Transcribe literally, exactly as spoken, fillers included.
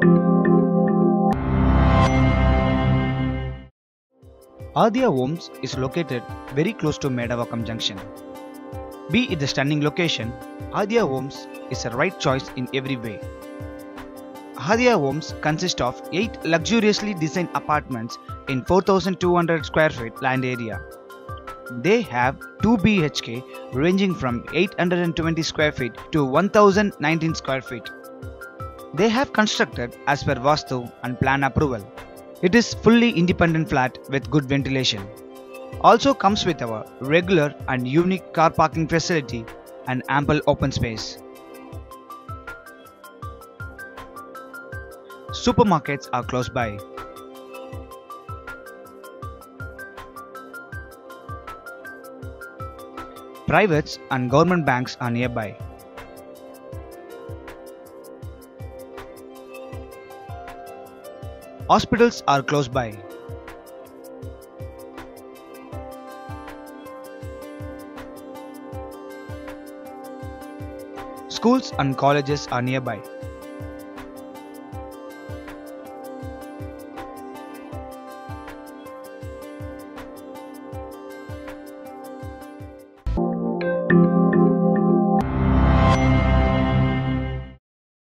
Adya Homes is located very close to Medavakam Junction. Be it the stunning location, Adya Homes is a right choice in every way. Adya Homes consist of eight luxuriously designed apartments in four thousand two hundred square feet land area. They have two B H K ranging from eight hundred twenty square feet to one thousand nineteen square feet. They have constructed as per Vastu and plan approval. It is fully independent flat with good ventilation. Also comes with our regular and unique car parking facility and ample open space. Supermarkets are close by. Privates and government banks are nearby. Hospitals are close by. Schools and colleges are nearby.